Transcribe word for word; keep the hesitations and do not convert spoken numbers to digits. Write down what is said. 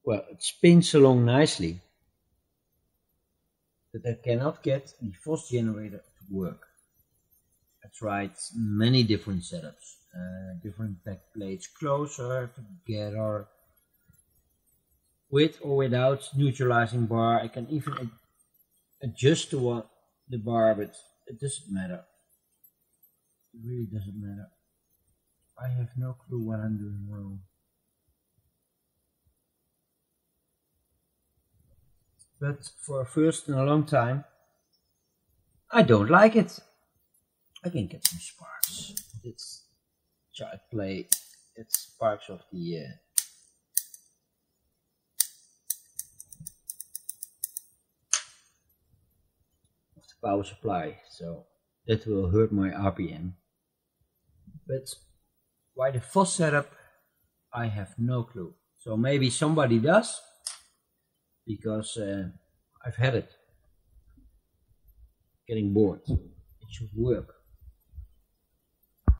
well, it spins along nicely, but I cannot get the Voss generator to work. I tried many different setups, uh, different back plates closer together, with or without neutralizing bar. I can even ad adjust the, one, the bar, but it doesn't matter. It really doesn't matter. I have no clue what I'm doing wrong. But for a first in a long time, I don't like it. I can get some sparks. It's child play. It's sparks of the uh, of the power supply, so that will hurt my R P M. But why the Voss setup, I have no clue. So maybe somebody does, because uh, I've had it. Getting bored. It should work.